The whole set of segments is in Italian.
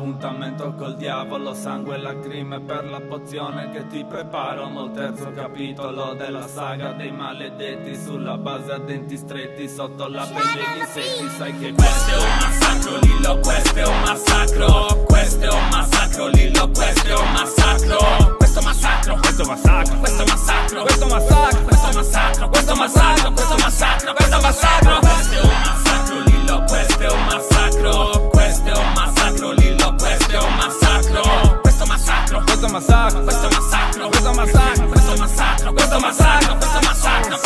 all'appuntamento col diavolo, sangue e lacrime per la pozione che ti preparo. Nel terzo capitolo della saga dei maledetti, sulla base a denti stretti, sotto la pelle gli insetti. Sai che questo è un massacro, Lillo, questo è un massacro. Questo è un massacro, Lillo, questo è un massacro. Questo massacro, questo massacro, questo massacro, questo massacro, questo massacro, questo massacro, questo massacro, questo massacro. Questo è un massacro, Lillo, questo è un massacro. Questo è un massacro, Lillo, questo è un massacro. Questo massacro, questo massacro, questo massacro, questo massacro, questo massacro, questo massacro, questo massacro.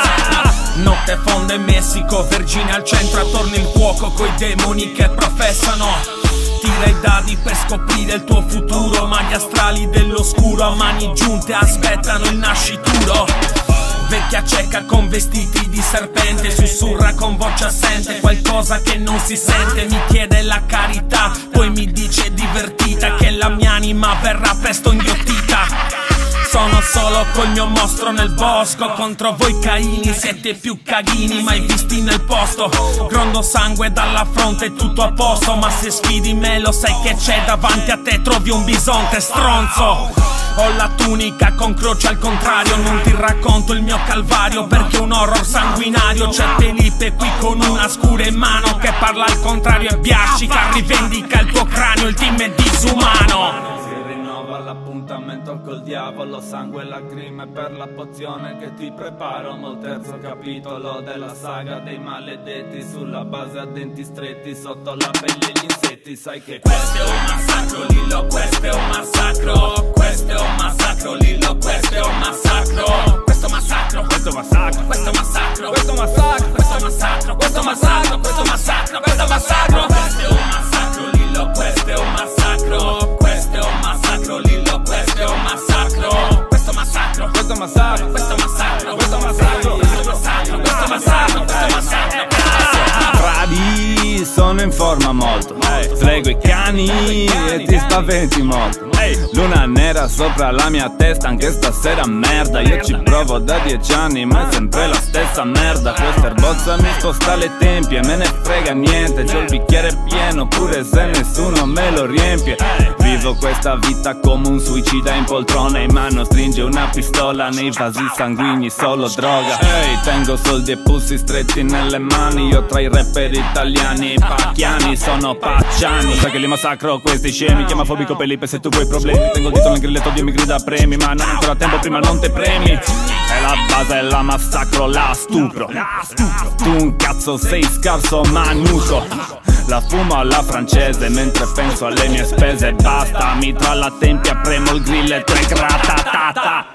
Notte fonda in Messico, vergine al centro, attorno il fuoco coi demoni che professano. Tira i dadi per scoprire il tuo futuro, maghi astrali dell'oscuro a mani giunte aspettano il nascituro. Vecchia cieca con vestiti di serpente, sussurra con voce assente qualcosa che non si sente. Mi chiede la carità, poi mi dice divertita che la mia anima verrà presto inghiottita. Sono solo col mio mostro nel bosco, contro voi Caini siete più caghini mai visti nel posto. Grondo sangue dalla fronte, tutto a posto, ma se sfidi me lo sai che c'è davanti a te, trovi un bisonte stronzo. Ho la tunica con croce al contrario, non ti racconto il mio calvario perché è un horror sanguinario. C'è Felipe qui con una scura in mano che parla al contrario e biascica, rivendica il tuo cranio, il team è disumano. All'appuntamento col diavolo, sangue e lacrime per la pozione che ti preparo. Nel terzo capitolo della saga dei maledetti, sulla base a denti stretti, sotto la pelle gli insetti. Sai che questo è un massacro, Lillo, questo è un massacro. Questo è un massacro, Lillo, questo è un massacro. Questo massacro, questo massacro, questo massacro, questo massacro, questo massacro, questo massacro, questo massacro, questo massacro. Questo è un massacro, Lillo, questo è un massacro. Questo è un massacro, Lillo, questo è un massacro. Questo massacro, questo massacro, questo massacro, questo massacro, questo massacro, questo massacro, questo massacro. Bravi, sono in forma molto, frego i cani e ti spaventi molto. Luna nera sopra la mia testa anche stasera merda. Io ci provo da 10 anni ma è sempre la stessa merda. Questa erbozza mi sposta le tempie, me ne frega niente. C'ho il bicchiere pieno pure se nessuno me lo riempie. Vivo questa vita come un suicida in poltrona, in mano stringe una pistola, nei vasi sanguigni solo droga. Ehi, tengo soldi e pussi stretti nelle mani, io tra i rapper italiani pacchiani sono pacciani. Sai che li massacro questi scemi, chiama fobico Felipe se tu vuoi problemi. Tengo il dito nel grilletto, Dio mi grida premi, ma non è ancora tempo, prima non te premi. È la base, la massacro, la stupro. Tu un cazzo sei scarso manuto. La fumo alla francese mentre penso alle mie spese. Basta, mi tra la tempia, premo il grilletto e gratatata.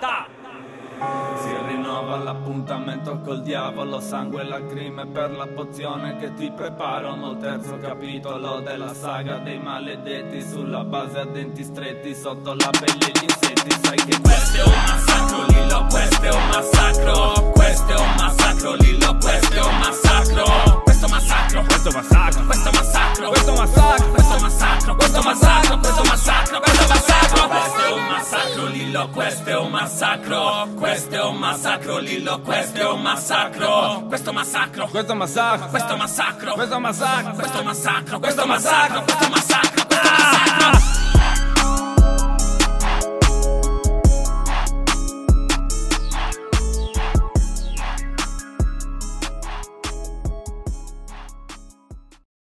Si rinnova l'appuntamento col diavolo, sangue e lacrime per la pozione che ti preparo. Nel terzo capitolo della saga dei maledetti, sulla base a denti stretti, sotto la pelle gli insetti. Sai che questo è un massacro, Lillo, questo è un massacro. Questo è un massacro, Lillo, questo è un massacro. Questo massacro, questo massacro, questo massacro, questo massacro, questo massacro, questo massacro, questo massacro, questo massacro. Questo è un massacro, Lillo, questo è un massacro. Questo è un massacro, Lillo, questo è un massacro. Questo massacro, questo massacro, questo massacro, questo massacro, questo massacro, questo massacro, questo massacro.